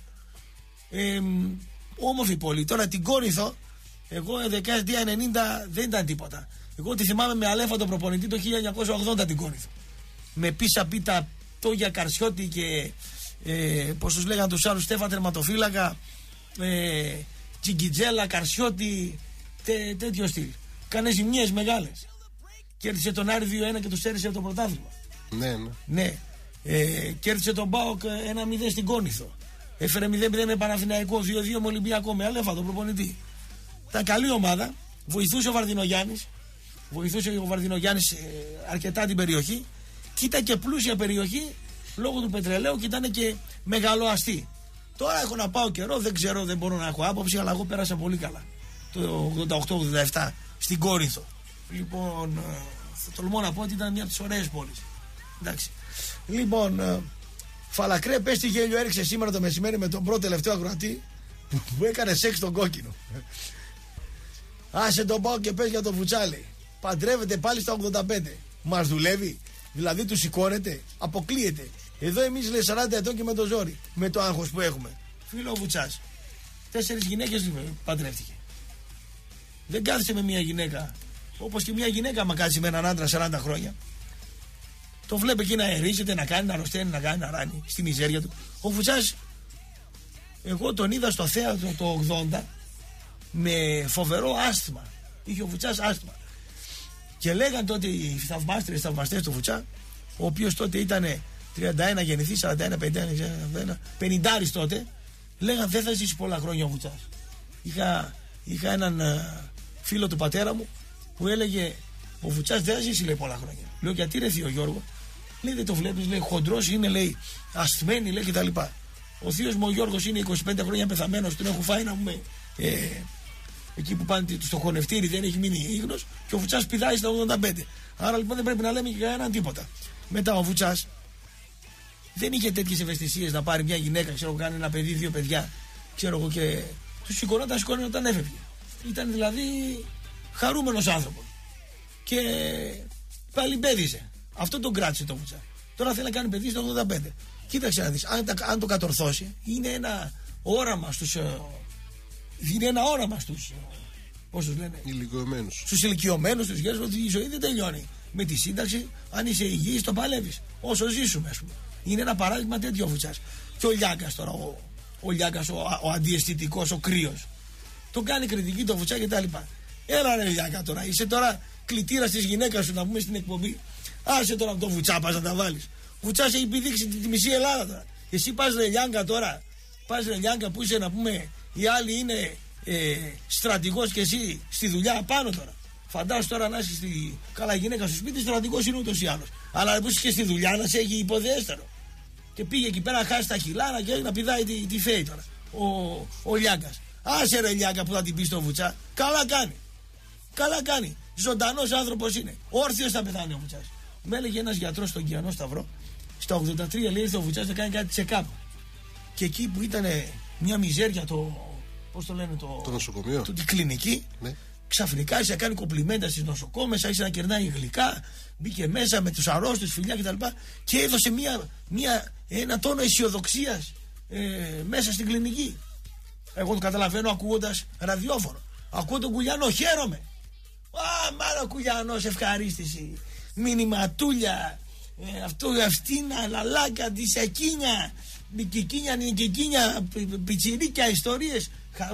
Όμορφη πόλη. Τώρα την Κόρινθο, εγώ δεκαετία 90 δεν ήταν τίποτα. Εγώ τη θυμάμαι με αλέφαντο προπονητή το 1980 την Κόρινθο. Με πίσα πίτα Τόγια Καρσιώτη και πώς τους λέγανε τους άλλους, Στέφα τερματοφύλακα, Τσιγκιτζέλα, Καρσιώτη, τέτοιο στυλ. Κάνε ζημιές μεγάλες. Κέρδισε τον Άρη 2-1 και τους έρισε από το πρωτάθλημα. Ναι. Κέρδισε τον ΠΑΟΚ 1-0 στην Κόρινθο. Έφερε 0-0 με Παναθηναϊκό, 2-2 με Ολυμπιακό, με αλέφατο προπονητή. Ήταν καλή ομάδα. Βοηθούσε ο Βαρδινογιάννης. Αρκετά την περιοχή. Και ήταν και πλούσια περιοχή λόγω του πετρελαίου και ήταν και μεγάλο αστί. Τώρα έχω να πάω καιρό, δεν ξέρω, δεν μπορώ να έχω άποψη, αλλά εγώ πέρασα πολύ καλά το 88-87 στην Κόρινθο. Λοιπόν, θα τολμώ να πω ότι ήταν μια από τις ωραίες πόλεις. Εντάξει. Λοιπόν, Φαλακρέ, πες τι γέλιο έριξε σήμερα το μεσημέρι με τον πρώτο τελευταίο ακροατή που έκανε σεξ τον κόκκινο. Άσε τον πάω και πες για τον Φουτσάλη. Παντρεύεται πάλι στα 85. Μας δουλεύει. Δηλαδή του σηκώνεται, αποκλείεται. Εδώ εμείς λέει 40 ετών και με το ζόρι. Με το άγχος που έχουμε. Φίλο ο Βουτσάς. 4 γυναίκες παντρεύτηκε. Δεν κάθισε με μια γυναίκα. Όπως και μια γυναίκα μα κάτσει με έναν άντρα 40 χρόνια. Το βλέπει εκεί να ερίζεται, να κάνει, να αρρωσταίνει, να κάνει, να ράνει στη μιζέρια του. Ο Βουτσάς Εγώ τον είδα στο θέατρο το 80 με φοβερό άσθημα. Είχε ο Βουτσάς άσθημα. Και λέγαν τότε οι θαυμαστές του Βουτσά, ο οποίος τότε ήταν 31 γεννηθής, 41, 51, 50 τότε, λέγαν δεν θα ζήσει πολλά χρόνια ο Βουτσάς. Είχα έναν φίλο του πατέρα μου που έλεγε ο Βουτσάς δεν θα ζήσει, λέει, πολλά χρόνια. Λέω γιατί ρε θείο Γιώργο? Λέει δεν το βλέπεις, λέει, χοντρός είναι, λέει, ασθμένη, λέει, κτλ. Ο θείος μου ο Γιώργος είναι 25 χρόνια πεθαμένος, τον έχω φάει να πούμε εκεί που πάνε στο χωνευτήρι, δεν έχει μείνει ίγνος, και ο Βουτσάς πηδάει στα 85. Άρα λοιπόν δεν πρέπει να λέμε και κανέναν τίποτα. Μετά ο Βουτσάς δεν είχε τέτοιες ευαισθησίες να πάρει μια γυναίκα, ξέρω, κάνει ένα παιδί, 2 παιδιά, ξέρω εγώ, και του σηκώνει όταν έφευγε. Ήταν δηλαδή χαρούμενος άνθρωπος. Και πάλι μπέδιζε. Αυτό τον κράτησε το Βουτσά. Τώρα θέλει να κάνει παιδί στο 85. Κοίταξε να δεις, αν το κατορθώσει, είναι ένα όραμα στους. Είναι ένα όραμα στους. Πώς τους λένε? Ηλικιωμένους. Στους ηλικιωμένους, στους γέρους, ότι η ζωή δεν τελειώνει. Με τη σύνταξη, αν είσαι υγιής, το παλεύεις. Όσο ζήσουμε, ας πούμε. Είναι ένα παράδειγμα τέτοιο ο Βουτσάς. Και ο Λιάγκας τώρα, ο Λιάγκας, ο αντιαισθητικός, ο κρύος. Τον κάνει κριτική το Βουτσά και τα λοιπά. Έλα ρε Λιάγκα τώρα, είσαι τώρα κλητήρας της γυναίκας σου να πούμε στην εκπομπή. Άσε τώρα από το Βουτσά, πας να τα βάλεις. Ο Βουτσάς έχει επιδείξει τη μισή Ελλάδα τώρα. Εσύ πας ρε Λιάγκα τώρα, πας ρε Λιάγκα που είσαι να πούμε, οι άλλοι είναι στρατηγός και εσύ στη δουλειά πάνω τώρα. Φαντάσου τώρα να είσαι στη καλά γυναίκα στο σπίτι, στρατηγός είναι ούτως ή άλλως. Αλλά που είσαι και στη δουλειά να σε έχει υποδέστερο. Και πήγε εκεί πέρα, χάσει τα χιλάρα και να πηδάει τη φέη τώρα. Ο Λιάγκας. Άσε ρε Λιάγκα που θα την πει στο Βουτσά. Καλά κάνει. Καλά κάνει. Ζωντανός άνθρωπος είναι. Όρθιος θα πεθάνει ο Βουτσάς. Με έλεγε ένας γιατρός στον Κιανό Σταυρό, στα 83 λέει ο Βουτσάς να κάνει κάτι check-up. Και εκεί που ήταν μια μιζέρια πώς το λένε, το νοσοκομείο, την κλινική, ναι. Ξαφνικά άρχισε να κάνει κομπλιμέντα στις νοσοκόμες, άρχισε να κερνάει γλυκά, μπήκε μέσα με τους αρρώστους, φιλιά κτλ. Και έδωσε ένα τόνο αισιοδοξίας μέσα στην κλινική. Εγώ το καταλαβαίνω ακούγοντας ραδιόφωνο. Ακούω τον Κουλιανό, χαίρομαι. Μάρα Κουλιανός, ευχαρίστηση. Μηνυματούλια, αυτίνα, λαλάκα, τισακίνια, νικικίνια, πιτσιρίκια, ιστορίες.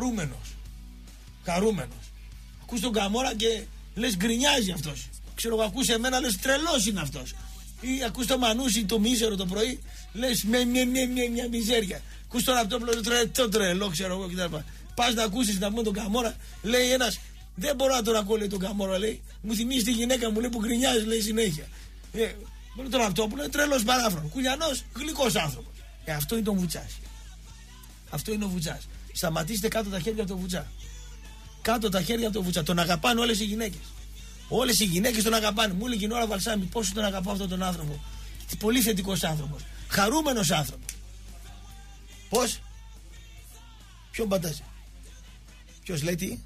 Χαρούμενος. Ακούς τον Καμόρα και λες γκρινιάζει αυτός. Ξέρω εγώ, ακούς εμένα, λες τρελός είναι αυτός. Ή ακούς το Μανούσι το μίζερο το πρωί, λες μια μιζέρια. Ακούς τον Ραπτόπουλο το τρελό, ξέρω εγώ κτλ. Πας να ακούσεις να πούμε τον Καμόρα, λέει ένας, δεν μπορώ να τον ακούω, λέει τον Καμόρα, λέει. Μου θυμίζει τη γυναίκα μου, λέει, που γκρινιάζει, λέει συνέχεια. Τον Ραπτόπουλο είναι τρελός παράφρονο. Κουλιανός, γλυκός άνθρωπος. Αυτό είναι τον Βουτσάς. Αυτό είναι ο Βουτσάς. Σταματήστε κάτω τα χέρια από τον Βουτσά. Κάτω τα χέρια από τον Βουτσά. Τον αγαπάνε όλες οι γυναίκες. Όλες οι γυναίκες τον αγαπάνε. Μου έλεγε η Νόρα Βαλσάμι πόσο τον αγαπάω αυτόν τον άνθρωπο. Πολύ θετικός άνθρωπος. Χαρούμενος άνθρωπος. Πώς? Ποιον παντάζει? Ποιος λέει τι?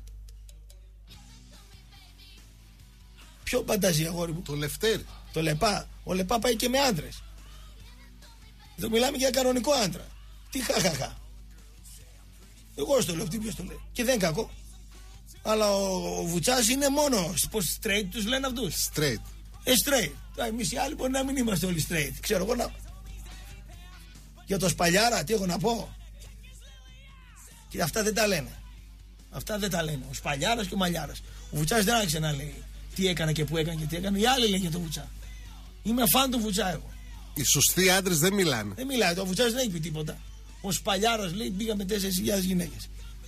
Ποιον παντάζει αγόρι μου? Το Λευτέρη. Το Λεπά. Ο Λεπά πάει και με άντρες. Εδώ μιλάμε για κανονικό άντρα. Τι χαχαχα. Εγώ στο λέω, τι ποιος το λέει. Και δεν είναι κακό. Αλλά ο Βουτσάς είναι μόνο. Πως straight τους λένε αυτούς? Straight. Straight. Εμείς οι άλλοι μπορεί να μην είμαστε όλοι straight. Ξέρω εγώ να. Για το Σπαλιάρα, τι έχω να πω? Και αυτά δεν τα λένε. Αυτά δεν τα λένε. Ο Σπαλιάρας και ο Μαλιάρας. Ο Βουτσάς δεν άρχισε να λέει τι έκανε και που έκανε και τι έκανε. Οι άλλοι λένε για τον Βουτσά. Είμαι φαν του Βουτσά εγώ. Οι σωστοί άντρες δεν μιλάνε. Δεν μιλάει. Ο Βουτσάς δεν έχει πει τίποτα. Ο Σπαλιάρας λέει πήγαμε 4.000 γυναίκες.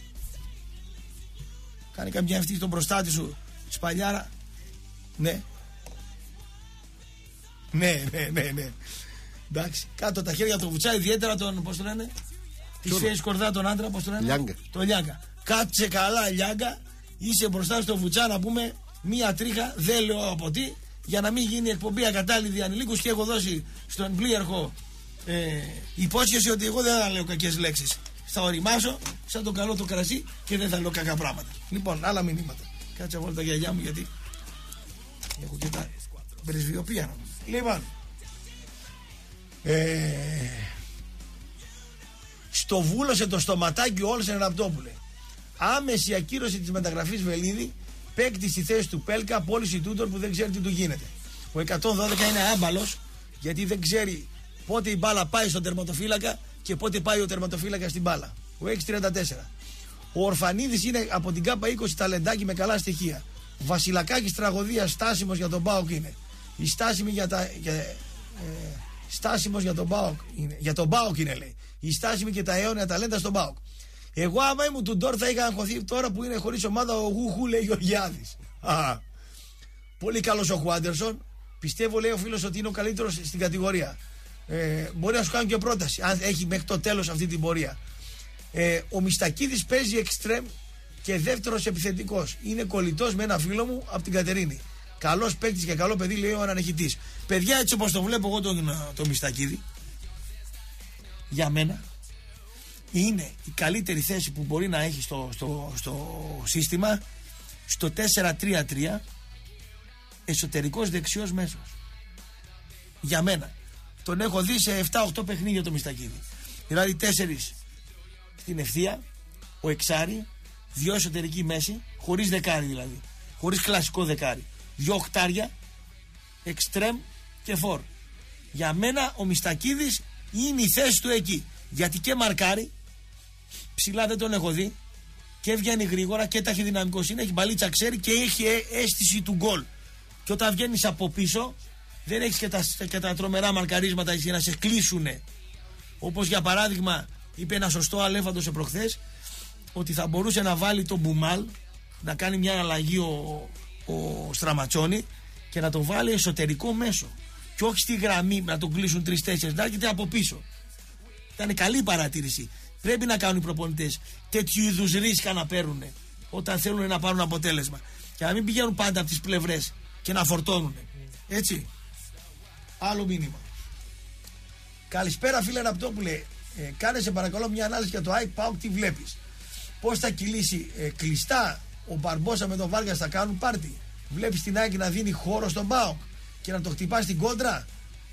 Κάνει καμιά αυτή στον προστάτη σου, Σπαλιάρα. Ναι. Ναι. Εντάξει. Κάτω τα χέρια του Βουτσά, ιδιαίτερα τον, πώς το λένε, τη φέση κορδά τον άντρα, πώς το λένε? Λιάγκα. Το Λιάγκα. Κάτσε καλά, Λιάγκα. Είσαι μπροστά στο Βουτσά να πούμε μία τρίχα, δεν λέω από τι, για να μην γίνει εκπομπή ακατάλληλη ανηλίκους, και έχω δώσει στον πλοίαρχο υπόσχεση ότι εγώ δεν θα λέω κακές λέξεις. Θα οριμάσω σαν το καλό το κρασί και δεν θα λέω κακά πράγματα. Λοιπόν, άλλα μηνύματα. Κάτσε να βάλω τα γυαλιά μου γιατί έχω και τα πρεσβειοπία. Λοιπόν, στο βούλωσε το στοματάκι ο Όλσεν Ραπτόπουλε. Άμεση ακύρωση της μεταγραφής Βελίδη, παίκτη στη θέση του Πέλκα, πώληση τούτων που δεν ξέρει τι του γίνεται. Ο 112 είναι άμπαλος γιατί δεν ξέρει πότε η μπάλα πάει στον τερματοφύλακα και πότε πάει ο τερματοφύλακας στην μπάλα. Ο 6-34. Ο Ορφανίδης είναι από την ΚΑΠΑ 20 ταλεντάκι με καλά στοιχεία. Βασιλακάκης τραγωδία, στάσιμος για τον ΠΑΟΚ είναι. Η στάσιμη στάσιμος για τον ΠΑΟΚ είναι. Για τον ΠΑΟΚ είναι, λέει. Η στάσιμη και τα αιώνια ταλέντα στον ΠΑΟΚ. Εγώ άμα ήμουν του Ντόρ θα είχα αγχωθεί τώρα που είναι χωρίς ομάδα ο Γουχού, λέει Γεωργιάδης. Πολύ καλός ο Χουάντερσον. Πιστεύω, λέει ο φίλος, ότι είναι ο καλύτερος στην κατηγορία. Μπορεί να σου κάνει και πρόταση αν έχει μέχρι το τέλος αυτή την πορεία. Ο Μιστακίδης παίζει εξτρέμ και δεύτερος επιθετικός. Είναι κολλητός με ένα φίλο μου από την Κατερίνη. Καλός παίκτης και καλό παιδί, λέει ο αναχητής. Παιδιά, έτσι όπως το βλέπω εγώ το Μιστακίδη, για μένα είναι η καλύτερη θέση που μπορεί να έχει στο σύστημα, στο 4-3-3, εσωτερικός δεξιός μέσος. Για μένα. Τον έχω δει σε 7-8 παιχνίδια το Μιστακίδη. Δηλαδή 4 στην ευθεία, ο εξάρι, 2 εσωτερική μέση, χωρίς δεκάρι δηλαδή. Χωρίς κλασικό δεκάρι. 2 οχτάρια, εξτρέμ και φορ. Για μένα ο Μιστακίδης είναι η θέση του εκεί. Γιατί και μαρκάρει, ψηλά δεν τον έχω δει, και βγαίνει γρήγορα και ταχυδυναμικός είναι, έχει μπαλίτσα, ξέρει και έχει αίσθηση του γκολ. Και όταν βγαίνεις από πίσω, δεν έχεις και τα τρομερά μαρκαρίσματα για να σε κλείσουνε. Όπως για παράδειγμα, είπε ένα σωστό αλέφαντος προχθές, ότι θα μπορούσε να βάλει τον Μπουμάλ, να κάνει μια αλλαγή ο Στραματσόνη και να τον βάλει εσωτερικό μέσο. Και όχι στη γραμμή να τον κλείσουν 3-4, να έρχεται από πίσω. Ήταν καλή παρατήρηση. Πρέπει να κάνουν οι προπονητές τέτοιου είδους ρίσκα να παίρνουν όταν θέλουν να πάρουν αποτέλεσμα. Και να μην πηγαίνουν πάντα από τις πλευρές και να φορτώνουν. Έτσι. Άλλο μήνυμα. Καλησπέρα, φίλε Ραπτόπουλε. Κάνε σε παρακαλώ μια ανάλυση για το ΑΕΚ ΠΑΟΚ, τι βλέπεις. Πώς θα κυλήσει κλειστά ο Μπαρμπόσα με τον Βάργας, θα κάνουν πάρτι. Βλέπεις την ΑΕΚ να δίνει χώρο στον ΠΑΟΚ και να το χτυπά στην κόντρα.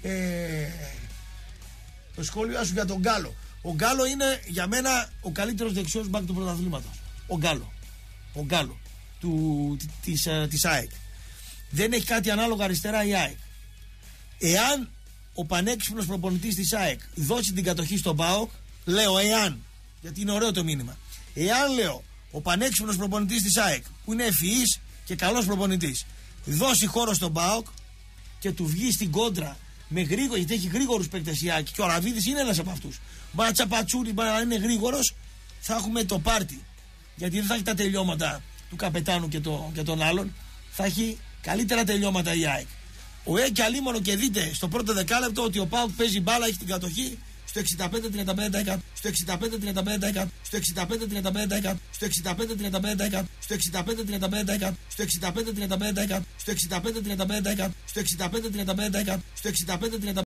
Το σχόλιο σου για τον Γκάλο. Ο Γκάλο είναι για μένα ο καλύτερος δεξιός μπακ του πρωταθλήματος. Ο Γκάλο της ΑΕΚ. Δεν έχει κάτι ανάλογο αριστερά η ΑΕΚ. Εάν ο πανέξυπνος προπονητής της ΑΕΚ δώσει την κατοχή στον ΠΑΟΚ, λέω εάν, γιατί είναι ωραίο το μήνυμα. Εάν, λέω, ο πανέξυπνος προπονητής της ΑΕΚ, που είναι ευφυής και καλός προπονητής, δώσει χώρο στον ΠΑΟΚ και του βγει στην κόντρα με γρήγορο, γιατί έχει γρήγορους παίκτες η ΑΕΚ και ο Ραβίδης είναι ένας από αυτούς. Μπατσαπατσούρι, να είναι γρήγορος, θα έχουμε το πάρτι. Γιατί δεν θα έχει τα τελειώματα του καπετάνου και των άλλων, θα έχει καλύτερα τελειώματα η ΑΕΚ. Ο και αλίμονο και δείτε στο πρώτο δεκάλεπτο ότι ο ΠΑΟΚ παίζει μπάλα, έχει την κατοχή στο 65-35%, στο 65-35%, στο 65-35%, στο 65-35%, στο 65-35%, στο 65-35%, στο 65-35%, στο 65-35%, στο 65-35%, στο 65-35%.